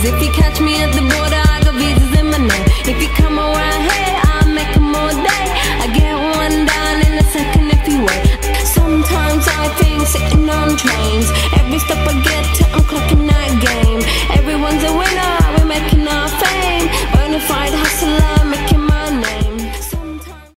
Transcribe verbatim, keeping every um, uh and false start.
If you catch me at the border, I got visas in my name. If you come around here,